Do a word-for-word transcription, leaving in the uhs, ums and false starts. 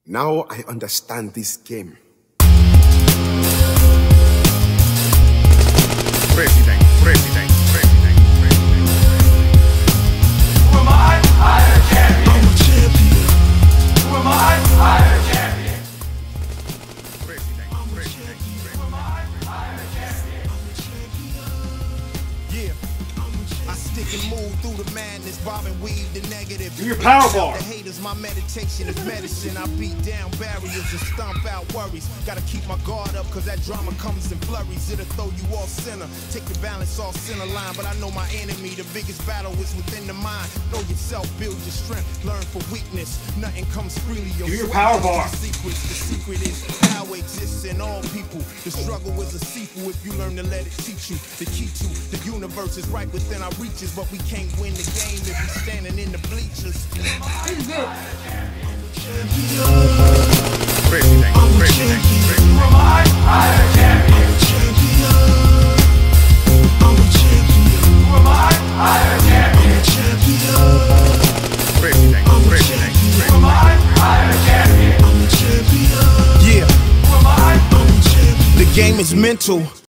Now I understand this game. President, president, president, president. Who am I? I'm a champion. I'm a champion. Who am I? I'm a champion. President, president, Who am I? I'm a champion. Yeah, I stick and move through the madness, bob and weave the negative. Do your power bar. The haters, my meditation is medicine. I beat down barriers and stomp out worries. Gotta keep my guard up, cause that drama comes in flurries. It'll throw you off center, take your balance off center line. But I know my enemy, the biggest battle is within the mind. Know yourself, build your strength, learn for weakness. Nothing comes freely. Do your power bar. Secrets, the secret is power exists in all people. The struggle is a sequel if you learn to let it teach you. The key to the universe is right within our reaches, but we can't win the game if we're standing in the bleachers. It's good. president, president, Who president. am I? I'm a champion. Who am I? I'm a champion. President, president, Who am I? I'm a champion. Yeah, Who am I? the game is mental.